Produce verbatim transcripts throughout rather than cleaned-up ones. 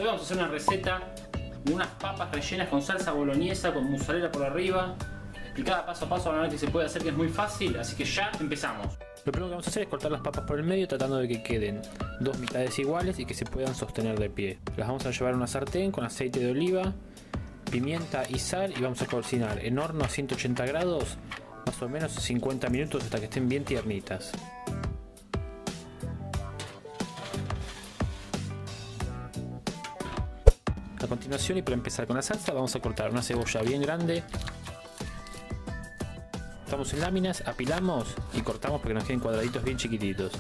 Hoy vamos a hacer una receta de unas papas rellenas con salsa boloñesa con mozzarella por arriba, explicada paso a paso a la manera que se puede hacer, que es muy fácil, así que ya empezamos. Lo primero que vamos a hacer es cortar las papas por el medio, tratando de que queden dos mitades iguales y que se puedan sostener de pie. Las vamos a llevar a una sartén con aceite de oliva, pimienta y sal, y vamos a cocinar en horno a ciento ochenta grados más o menos cincuenta minutos hasta que estén bien tiernitas. A continuación, y para empezar con la salsa, vamos a cortar una cebolla bien grande. Cortamos en láminas, apilamos y cortamos para que nos queden cuadraditos bien chiquititos.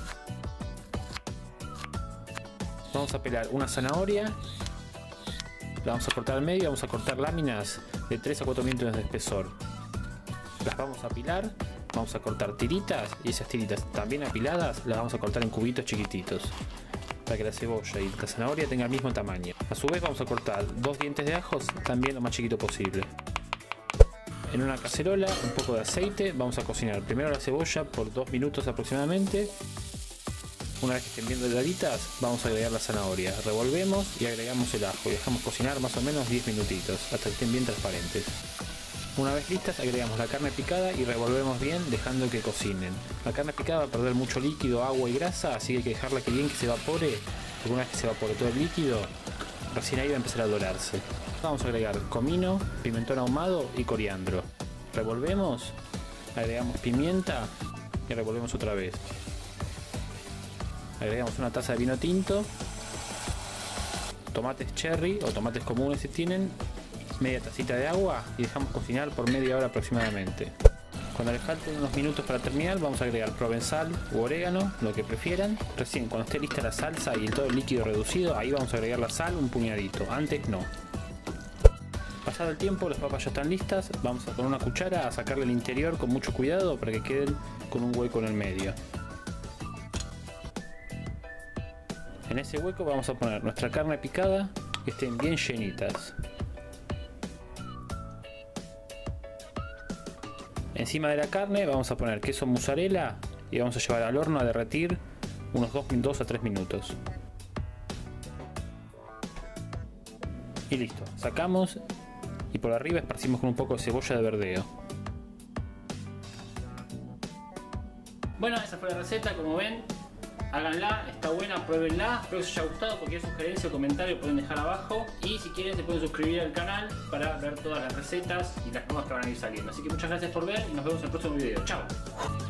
Vamos a pelar una zanahoria, la vamos a cortar al medio, vamos a cortar láminas de tres a cuatro milímetros de espesor. Las vamos a apilar, vamos a cortar tiritas, y esas tiritas también apiladas las vamos a cortar en cubitos chiquititos, para que la cebolla y la zanahoria tengan el mismo tamaño. A su vez vamos a cortar dos dientes de ajos, también lo más chiquito posible. En una cacerola, un poco de aceite, vamos a cocinar primero la cebolla por dos minutos aproximadamente. Una vez que estén bien doraditas, vamos a agregar la zanahoria, revolvemos y agregamos el ajo y dejamos cocinar más o menos diez minutitos, hasta que estén bien transparentes. Una vez listas, agregamos la carne picada y revolvemos bien, dejando que cocinen. La carne picada va a perder mucho líquido, agua y grasa, así que hay que dejarla que bien que se evapore, porque una vez que se evapore todo el líquido, recién ahí va a empezar a dorarse. Vamos a agregar comino, pimentón ahumado y coriandro. Revolvemos, agregamos pimienta y revolvemos otra vez. Agregamos una taza de vino tinto, tomates cherry o tomates comunes si tienen, media tacita de agua y dejamos cocinar por media hora aproximadamente. Cuando les falten unos minutos para terminar, vamos a agregar provenzal u orégano, lo que prefieran. Recién cuando esté lista la salsa y todo el líquido reducido, ahí vamos a agregar la sal, un puñadito, antes no. Pasado el tiempo, las papas ya están listas, vamos a con una cuchara a sacarle el interior con mucho cuidado para que queden con un hueco en el medio. En ese hueco vamos a poner nuestra carne picada, que estén bien llenitas. Encima de la carne vamos a poner queso mozzarella y vamos a llevar al horno a derretir unos dos a tres minutos. Y listo, sacamos y por arriba esparcimos con un poco de cebolla de verdeo. Bueno, esa fue la receta, como ven. Háganla, está buena, pruébenla. Espero que os haya gustado. Cualquier sugerencia o comentario pueden dejar abajo. Y si quieren se pueden suscribir al canal para ver todas las recetas y las nuevas que van a ir saliendo. Así que muchas gracias por ver y nos vemos en el próximo video. Chao.